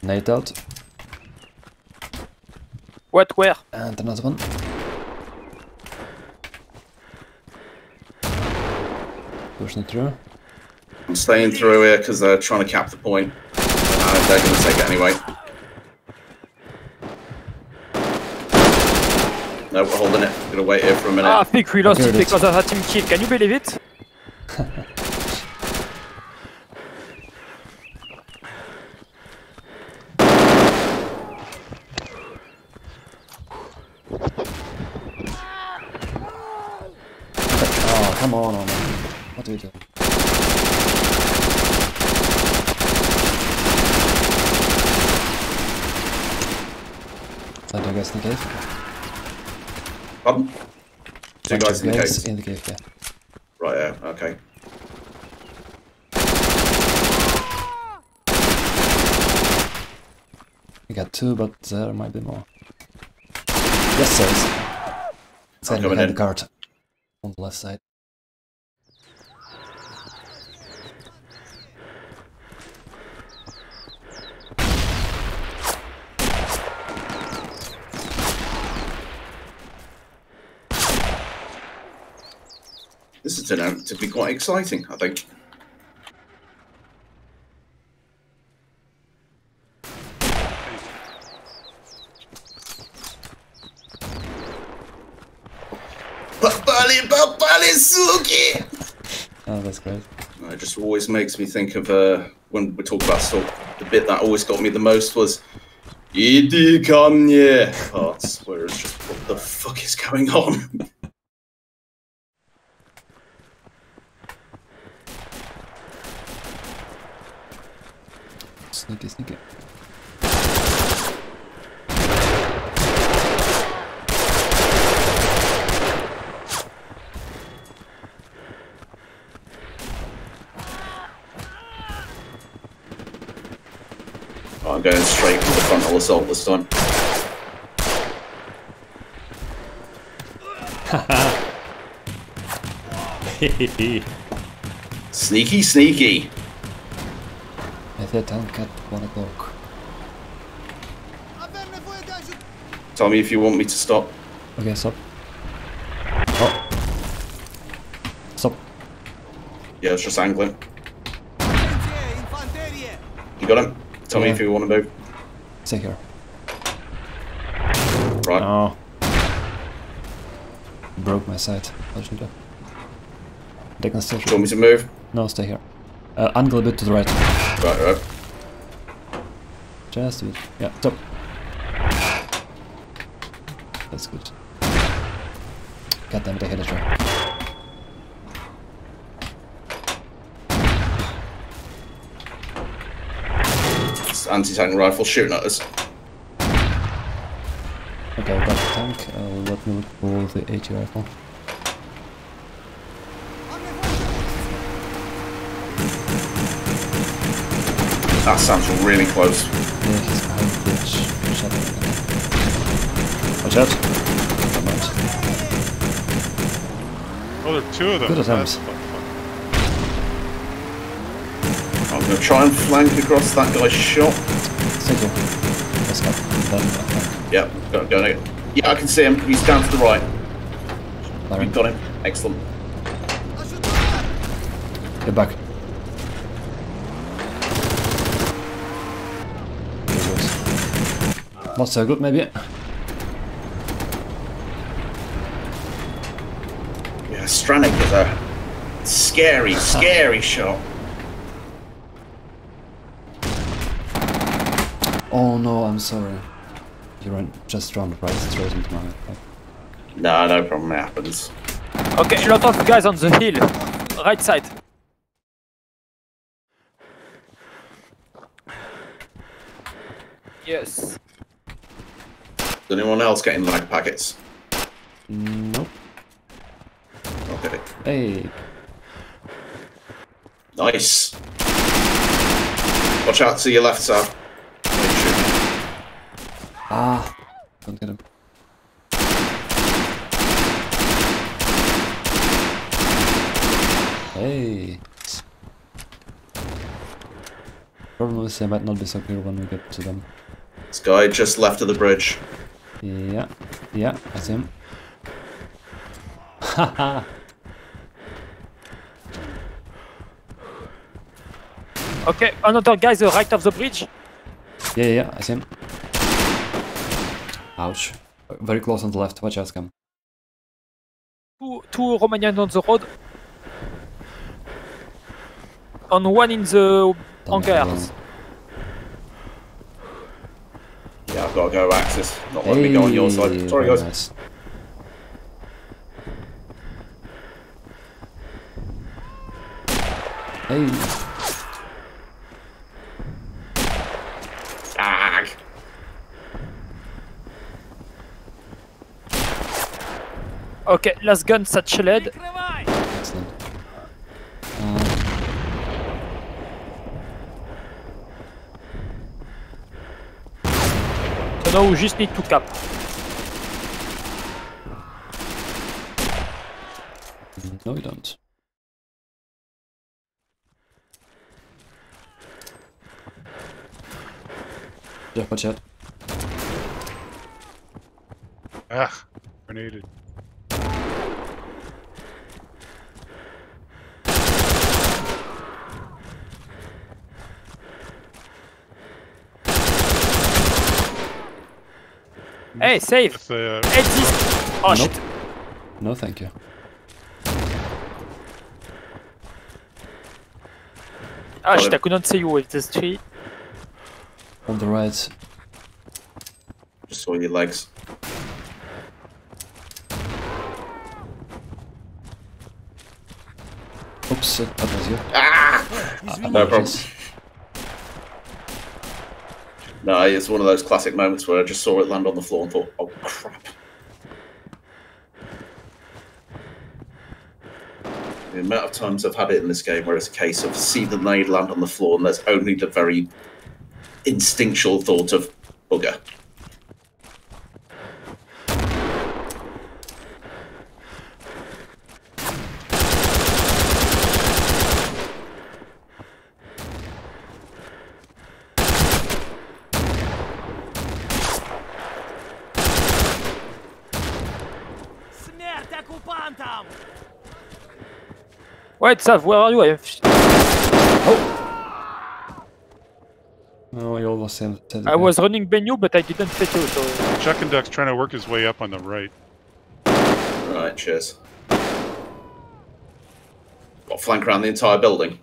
Nade out. What? Where? And another one. Pushing it through. I'm staying through here because they're trying to cap the point. They're going to take it anyway. No, we're holding it. We're going to wait here for a minute. Ah, I think we lost it because of a team kill. Can you believe it? Oh, come on, man. What do we do? So do you guys in the cave? Pardon? Two guys in the cave? In the cave, yeah. Right, yeah, okay. We got two, but there might be more. Yes, there is. It's I'm coming behind in. the cart. On the left side. This has turned out to be quite exciting, I think. Suki! Oh, that's great. It just always makes me think of when we talk about Stalk, the bit that always got me the most was Idi Kanye parts, where it's just what the fuck is going on? Sneaky, sneaky. I'm going straight for the frontal assault this time. Sneaky, sneaky. If they tank at 1 o'clock. Tell me if you want me to stop. Okay, stop. Oh. Stop. Yeah, it's just angling. You got him? Tell me if you want to move. Stay here. Right. Oh. Broke my side. What should I do? They can still Do you want me to move? No, stay here. Angle a bit to the right. Right, right. Just a bit. Yeah, stop. That's good. God damn it, I hit a trap. It's anti-tank rifle shooting at us. Okay, I got the tank. Let me pull the AT rifle. That sounds really close. Yeah, he's behind the bridge. Shut up. Watch out. Come on. Oh, there are two of them. Good attempts. I'm going to try and flank across that guy's shot. Stay here. Let's go. Then, Yep, go. Yeah, I can see him. He's down to the right. Byron, You've got him. Excellent. get back. Not so good, maybe. Yeah, Stranik is a scary, scary shot. Oh no, I'm sorry. You ran just round right straight into my head. No, no problem. It happens. Okay, a lot of guys on the hill. Right side. Yes. Is anyone else getting lag packets? Nope. Okay. Hey. Nice. Watch out to your left, sir. Ah. Don't get him. Hey. Problem is they might not be so clear when we get to them. This guy just left of the bridge. Yeah, yeah, I see him. Haha! Okay, another guy the right of the bridge. Yeah, I see him. Ouch. Very close on the left, watch out, Scam. Two Romanians on the road. And one in the hangars. Yeah, I've got to go, Axis. Not letting me go on your side. Sorry, guys. Nice. Hey. Ag. Okay, last gun satcheled. Excellent. So now we just need to cap. No, we don't. Jeff, watch out. Ah, grenaded. Hey, save! With, Hit this! Oh Nope. shit! No, thank you. Ah shit, I couldn't see you with this tree. On the right. Just saw your legs. Oops, that was you. No problem. No, it's one of those classic moments where I just saw it land on the floor and thought, oh crap. The amount of times I've had it in this game where it's a case of see the nade land on the floor and there's only the very instinctual thought of bugger. Wait, Sav, where are you? Oh, you almost said it. I was running behind you, but I didn't fit you, so... Chuck and Duck's trying to work his way up on the right. Right, cheers. Got flank around the entire building.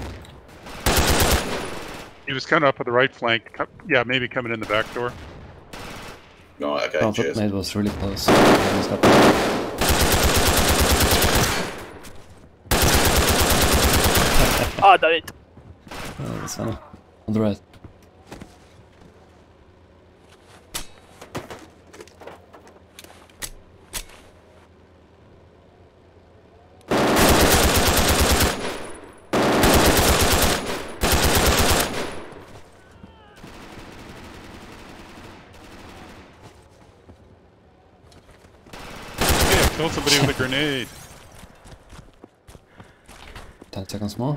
He was kind of up at the right flank. Yeah, maybe coming in the back door. Right, okay, Oh, cheers. that mate was really close. Almost got that. Ah, damn it! Oh, that's funny. On the right. Yeah, kill somebody with a grenade. 10 seconds more.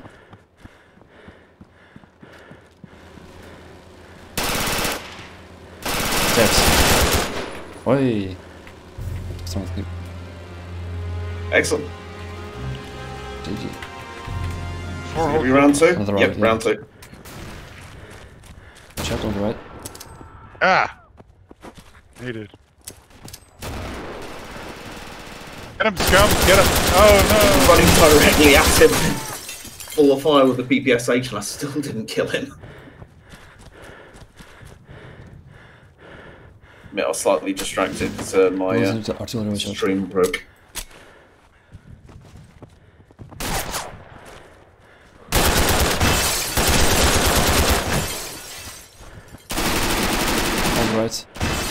Yes. Oi. Someone's new. Excellent. GG. Are we round two? Another Yep, round, yeah. round two. Chat on the right. Ah! Needed. Get him, scum! Get him! Oh Running directly at him. Full of fire with the PPSH and I still didn't kill him. I was slightly distracted because my Artillery watch out. stream broke. On the right.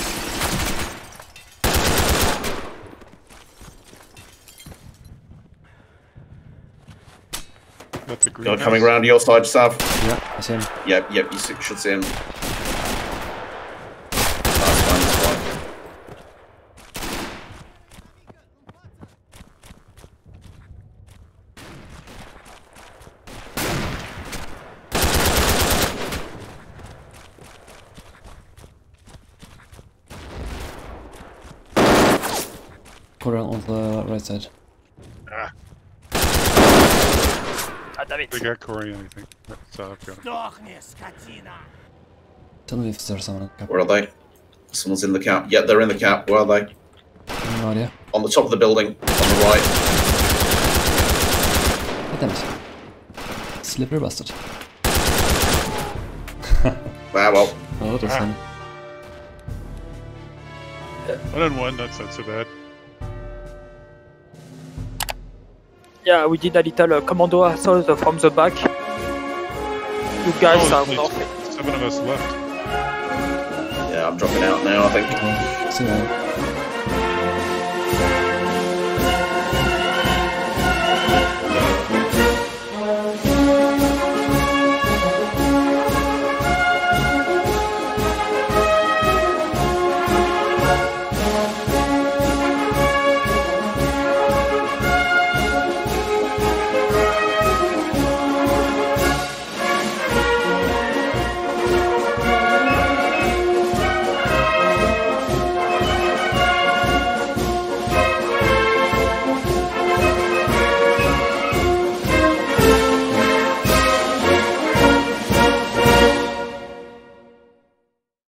no! That's the green Guy house. coming around to your side, Sav. Yeah, I see him. Yep, you should see him. That's fine, that's fine. Corey on the right side. Ah, Ah, damn it. they got Corey, I think. So I've got him. Tell me if there's someone in the cap. Where are they? Someone's in the cap. Yeah, they're in the cap. Where are they? No idea. On the top of the building, on the right. God damn it. Slippery bastard. Ah, well. Oh, that was fun. 1-on-1, that's not so bad. Yeah, we did a little commando assault from the back. You guys Oh, are there's north. 7 of us left. Yeah, I'm dropping out now, I think. See you later.